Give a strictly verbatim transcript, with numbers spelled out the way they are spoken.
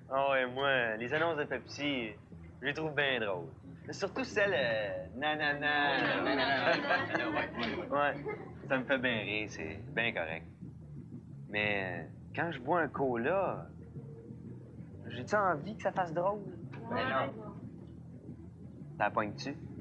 Ah ouais, moi, les annonces de Pepsi, je les trouve bien drôles. Surtout celle euh, nanana. Nanana. Ouais, ça me fait bien rire, c'est bien correct. Mais euh, quand je bois un cola, j'ai-tu envie que ça fasse drôle? Ben non. Ça pogne-tu?